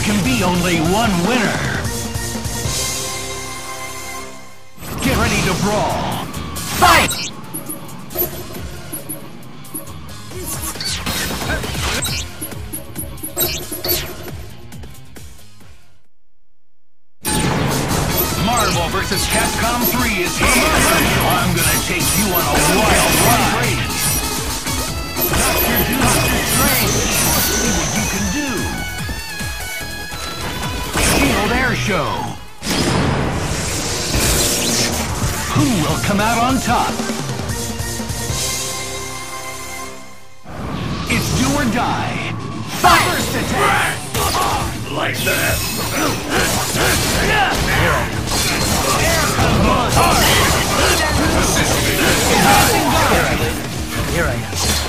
can be only one winner. Get ready to brawl. Fight! Marvel vs. Capcom 3 is here. I'm gonna take you on a wild ride. Dr. Strange, see what you can do. Shield Air Show. Who will come out on top? It's do or die. First attack! Like that. Here I am.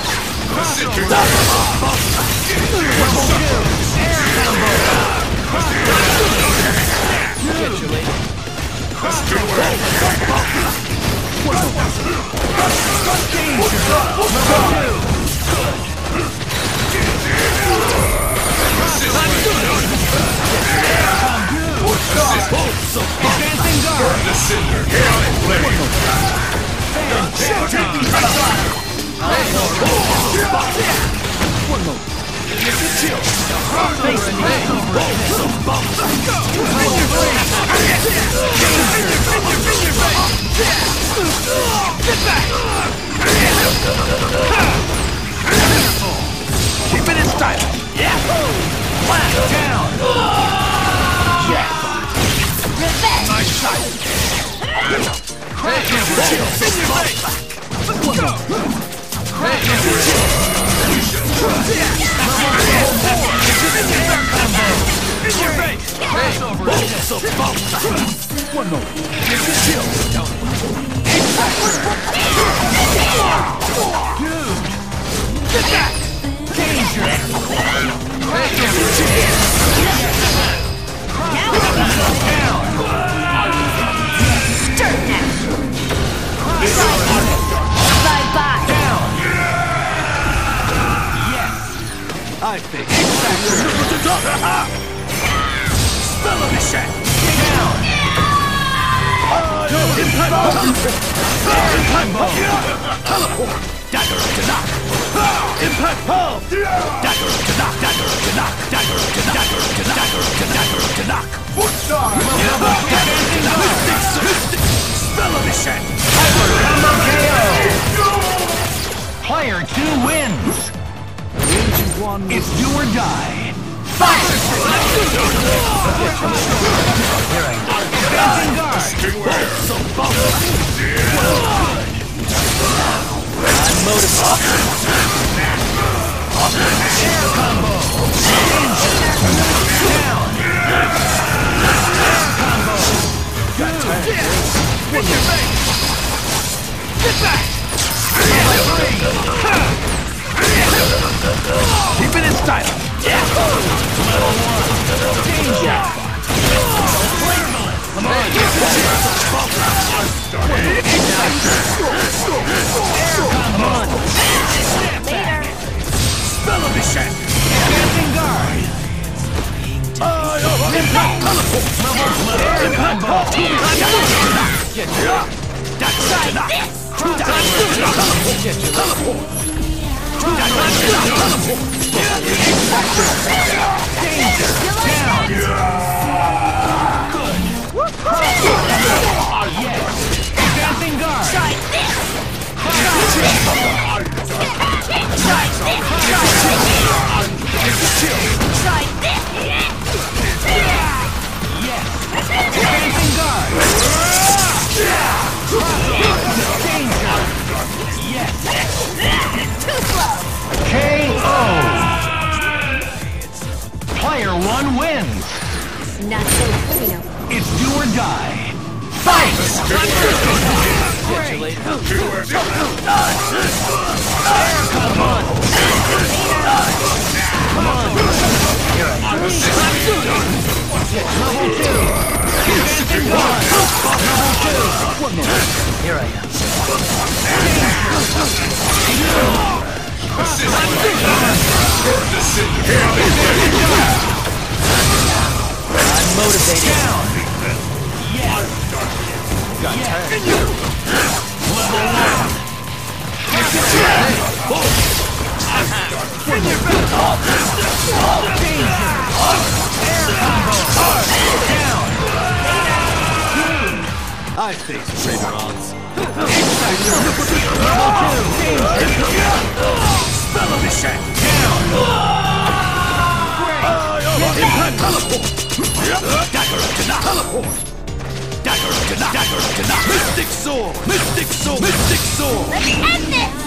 Keep it in style. Yeah. Blast down. Jackpot. Revenge! Nice shot. Crash over chill. In your face. Crash over. One more. Chill. Dude. Get back. Danger. Crash over. Down. Dirt now! Bye-bye! Down. Yes. I think. Spell of the shack. Down. Impact bomb. Teleport. Dagger to knock. Impact palm. Dagger to knock. Dagger to knock. Dagger to knock. Dagger to knock. Dagger to knock. Foot star. Spell of the shack. Combo KO. Player 2 wins. It's do or die. Fight! I'm motivated. Air combo. Down. Air combo. In your face. Get back. Keep it in style. Level 1. Danger. Come on. Air combo. Later! Spell of the shack. Advancing guard. Impact teleport. Air combo. Get you. Try this! Teleport. Danger. Down. Good. Yes. Advancing guard. Try this! Try this! Yes. Advancing guard. Danger. Yes. Too slow! KO. Player 1 wins. Not so clean. It's do or die. Fight! Great. Come on. Come on. Level 2. Advancing guard. Level 2. One more. Here I am. Down. Yes. Got tagged. Level 1. Bring your belt off. Danger. Air combo. Down. I face traitor odds. Spell of the shank. Down. Impact teleport. Dagger of Tanakh. Teleport. Dagger of Tanakh. Dagger of Tanakh. Mystic sword. Mystic sword. Mystic sword. Let's end this!